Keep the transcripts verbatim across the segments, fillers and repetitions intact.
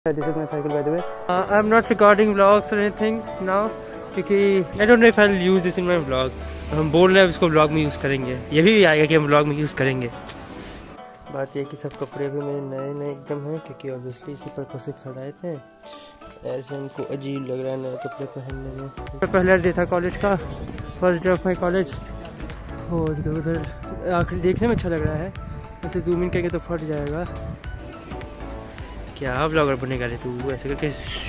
This is my cycle, by the way. Uh, I'm not recording vlogs or anything now, क्योंकि I don't know if I'll use this in my vlog. हम बोल रहे हैं इसको vlog में use करेंगे, ये भी आएगा कि हम vlog में यूज़ करेंगे। बात ये कि सब कपड़े भी मेरे नए नए एकदम हैं, क्योंकि ऑब्वियसली इसी पर्पस से खरीदाए थे। ऐसे हमको अजीब लग रहा है नए कपड़े पहनने में। तो पहला डे था कॉलेज का, first day of my college. और उधर आखिरी देखने में अच्छा लग रहा है, ऐसे जूम इन करेंगे तो फट जाएगा। क्या ब्लॉगर बनेगा रे तू ऐसे करके।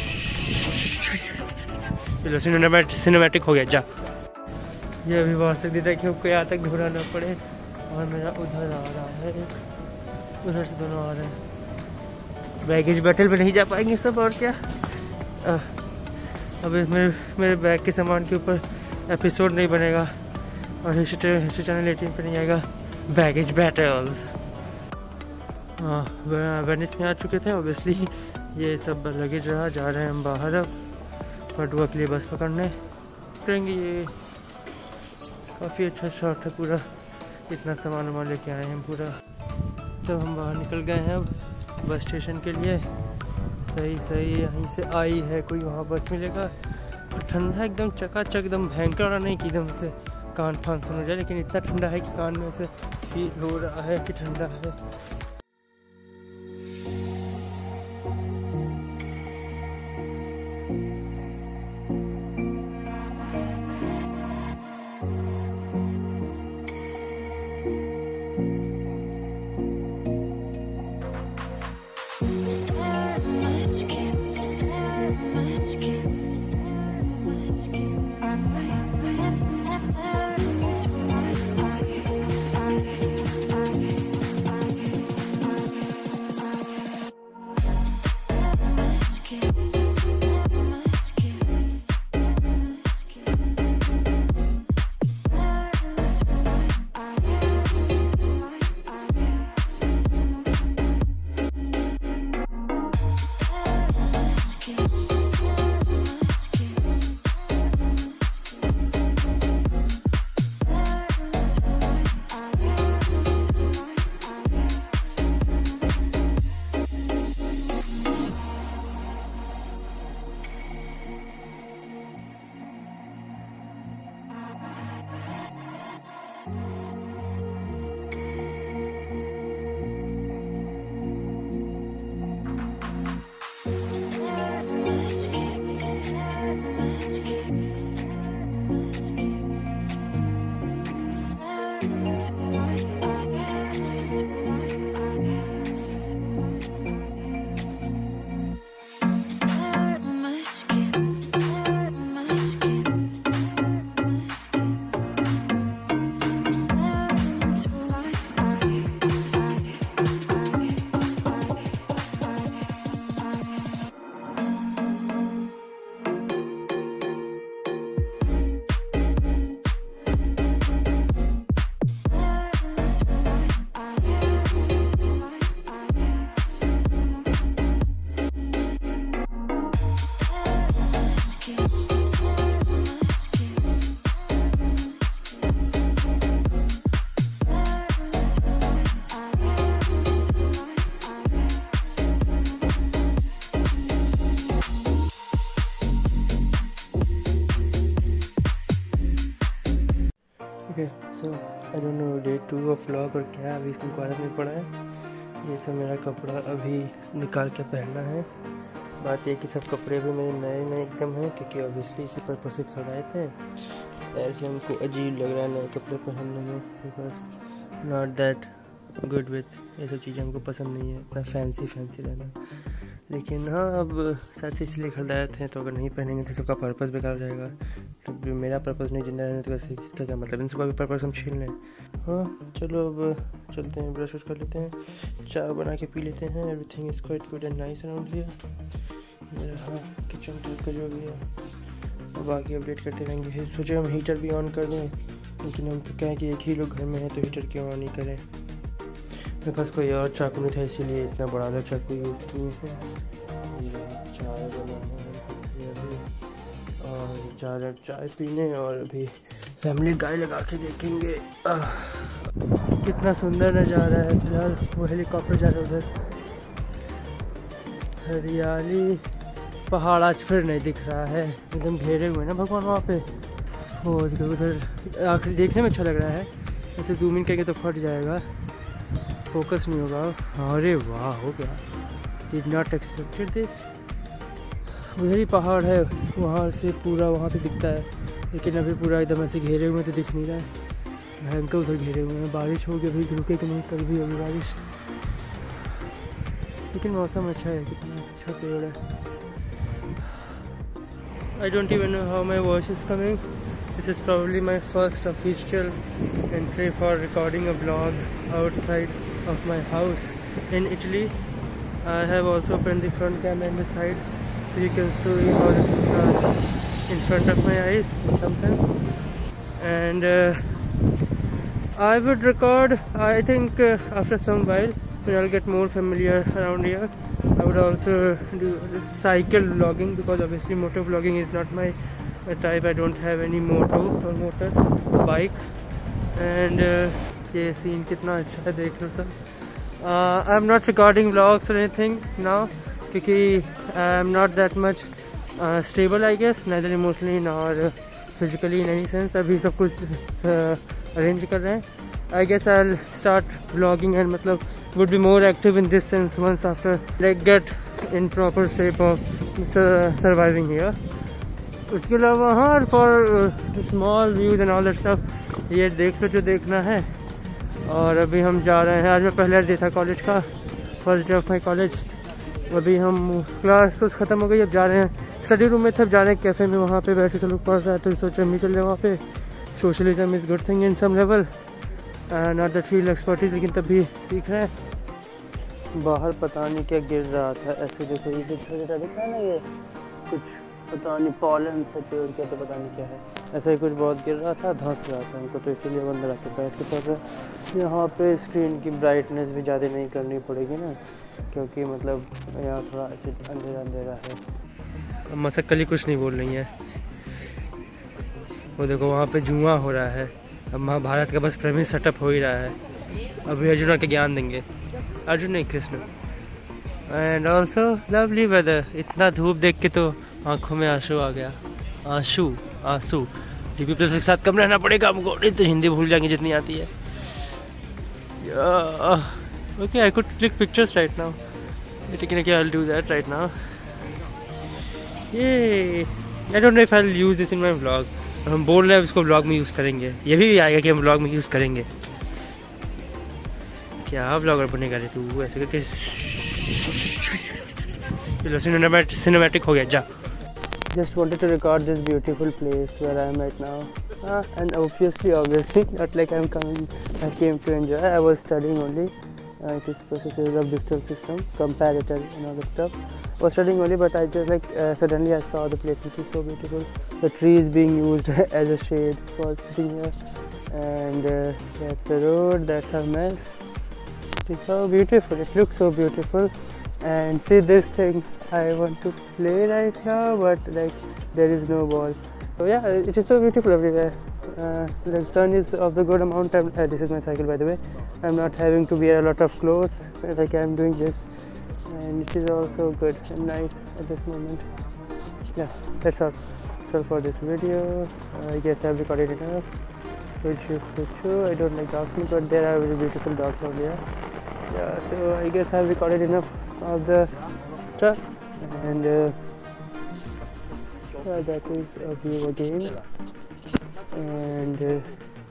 चलो सिनेमैटिक सिनेमैटिक हो गया जा। ये अभी वहाँ तक देता है कि हमको यहाँ तक ढूंढना ना पड़े। और मेरा उधर आ रहा है, उधर से दोनों आ रहे हैं। बैगेज बैटल में नहीं जा पाएंगे सब, और क्या। आ, अभी मेरे मेरे बैग के सामान के ऊपर एपिसोड नहीं बनेगा और हिस्ट्री हिस्ट्री चैनल एटीन पे नहीं आएगा। Baggage battles. हाँ, वेनिस में आ चुके थे ऑब्वियसली। ये सब लगेज रहा, जा रहे हैं हम बाहर अब पटुआ के लिए बस पकड़ने करेंगे। ये काफ़ी अच्छा शॉट है पूरा, इतना सामान वामान लेके आए हैं पूरा। तब हम बाहर निकल गए हैं अब बस स्टेशन के लिए। सही सही यहीं से आई है, कोई वहाँ बस मिलेगा। तो ठंडा एकदम चकाचक, एकदम भयंकर वाला नहीं कि एकदम से कान फान सुन हो जाए, लेकिन इतना ठंडा है कि कान में से फील हो रहा है कि ठंडा है। Okay so I don't know day two of vlog और क्या, अभी तुमको आदत नहीं पड़ा है। ये सब मेरा कपड़ा अभी निकाल के पहनना है। बात ये कि सब कपड़े भी मेरे नए नए एकदम हैं, क्योंकि ऑब्वियसली इसी पर्पस से खरीदाए थे। ऐसे हमको अजीब लग रहा है नए कपड़े पहनने में, because not that good with ये सब चीज़ें हमको पसंद नहीं है, इतना फैंसी फैंसी रहना। लेकिन हाँ, अब शायद से इसलिए खरीदाए थे, तो अगर नहीं पहनेंगे तो सबका पर्पस बेकार हो जाएगा। तो मेरा पर्पस नहीं जिंदा रहने, तो इसका क्या मतलब, इन सबका भी पर्पस हम छीन लें। हाँ चलो अब चलते हैं, ब्रश वश कर लेते हैं, चाय बना के पी लेते हैं। Everything is quite good and nice around here. मेरा हाँ किचन टाइप का जो भी है, अब आगे अपडेट करते रहेंगे। सोचे हम हीटर भी ऑन कर दें, लेकिन हम तो कहें कि एक ही लोग घर में हैं तो हीटर क्यों ऑन नहीं करें। मेरे पास कोई और चाकू नहीं था, इसीलिए इतना बड़ा वाला चाकू यूज़ किए हैं। ये चाय बनाना है अभी, और जा रहे चाय पीने, और अभी फैमिली गाय लगा के देखेंगे। आह, कितना सुंदर नज़ारा है। फिलहाल वो हेलीकॉप्टर जा रहा है उधर, हरियाली, पहाड़ आज फिर नहीं दिख रहा है, एकदम घेरे हुए ना भगवान वहाँ पे। और उधर आखिर देखने में अच्छा लग रहा है, ऐसे जूम इन करके तो फट जाएगा, फोकस नहीं होगा। अरे वाह, हो गया, डिड नॉट एक्सपेक्टेड दिस। उधर ही पहाड़ है, वहाँ से पूरा वहाँ पे दिखता है, लेकिन अभी पूरा एकदम ऐसे घेरे हुए तो दिख नहीं रहा है। भयंकर उधर घेरे हुए हैं। बारिश होगी, अभी रुके कि नहीं, कल भी होगी बारिश, लेकिन मौसम अच्छा है, कितना अच्छा पेड़ है। I don't even know how my voice is coming. This is probably my first official entry for recording a vlog outside of my house in Italy. I have also opened the front camera in the side, so you can see how it is uh, in front of my eyes in some sense. And uh, I would record, I think uh, after some while, when I'll get more familiar around here, I would also do cycle vlogging, because obviously motor vlogging is not my uh, type. I don't have any moto or motor bike. And uh, ये scene कितना अच्छा है, देख लो सब. uh, I'm not recording vlogs or anything now, क्योंकि I'm not that much uh, stable, I guess, neither emotionally nor physically in any sense. अभी सब कुछ अरेंज uh, कर रहे हैं. I guess I'll start vlogging and मतलब would be more active in this sense once after like get in proper shape of surviving here. उसके अलावा हाँ, for small views and all that stuff, ये देख लो जो देखना है. और अभी हम जा रहे हैं, आज मैं पहला डे था कॉलेज का, first day of my college. अभी हम क्लास तो ख़त्म हो गई, अब जा रहे हैं स्टडी रूम में, तब जा रहे हैं कैफ़े में, वहाँ पे बैठे सब लोग पढ़ रहा है, तो सोचा हम चल जाए वहाँ पे. Socialism is good thing in some level, not that field expertise, लेकिन तब भी सीख रहे हैं. बाहर पता नहीं क्या गिर रहा था, ऐसे देखो ये छोटा छोटा दिख रहा है ना, ये कुछ पता नहीं पॉलन से पेड़ क्या, तो पता नहीं क्या है, ऐसा ही कुछ बहुत गिर रहा था, धंस रहा था हमको, तो इसीलिए अंदर आके बैठ के पढ़ रहे. यहाँ पे स्क्रीन की ब्राइटनेस भी ज़्यादा नहीं करनी पड़ेगी ना, क्योंकि मतलब यहाँ थोड़ा अंधेरा अंधेरा है. मसक्कली कुछ नहीं बोल रही है, वो देखो वहाँ पे जुआ हो रहा है. अब महाभारत का बस प्रेमी सेटअप हो ही रहा है. अभी अर्जुन के ज्ञान देंगे, अर्जुन नहीं Krishna. And also lovely weather. इतना धूप देख के तो आंखों में आंसू आ गया, आंसू आंसू. डीपी प्लस के साथ कम रहना पड़ेगा हमको, नहीं तो हिंदी भूल जाएंगे जितनी आती है. Okay, I could click pictures right now, लेकिन I will do that right now. ये I don't know if I will use this in my vlog. हम बोल रहे हैं इसको व्लॉग में यूज़ करेंगे, ये भी आएगा कि हम व्लॉग में यूज़ करेंगे. क्या व्लॉगर बनेगा रे तू ऐसे करके. चलो सिनेमैटिक सिनेमैटिक हो गया, जा. Just wanted to record this beautiful place where I am right now, uh, and obviously, obviously, not like I'm coming, I came to enjoy. I was studying only. Uh, it is processes of digital system, comparator and all that stuff. I was studying only, but I just like uh, suddenly I saw the place, which is so beautiful. The trees being used as a shade for sitting here, and uh, that's the road. That's our mess. It is so beautiful. It looks so beautiful. And see this thing, I want to play right now, but like there is no ball. So yeah, it is so beautiful everywhere. Uh, the sun is of the good amount. I'm, uh, this is my cycle, by the way. I'm not having to wear a lot of clothes, like I'm doing this, and it is also good and nice at this moment. Yeah, that's all. So for this video, uh, I guess I've recorded enough. I don't like dogs, but there are very beautiful dogs out there. Yeah, so I guess I've recorded enough of the stuff, and uh, yeah, that is a view again. And uh,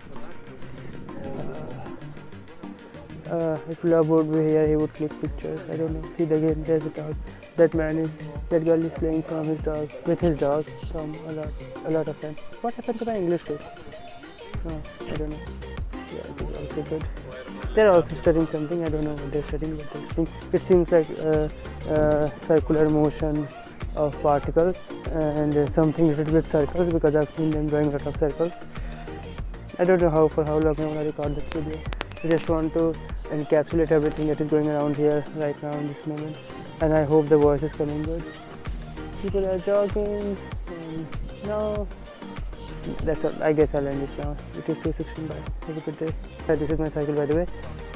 uh, if love would be here, he would click pictures. I don't know. See again, there's a dog. That man is, that girl is playing from his dog, with his dog, from a lot, a lot of them. What happened to my English course? No, I don't know. Yeah, it is also good. They're also studying something. I don't know what they're studying, but they're studying. It seems like uh, uh, circular motion of particles and uh, something related with circles, because I've seen them drawing a lot of circles. I don't know how for how long I want to record this video. I just want to encapsulate everything that is going around here right now in this moment, and I hope the voice is coming good. People are jogging, and now that's all. I guess I'll end it now. It is two sixteen. Bye. Have a good day. This is my cycle, by the way.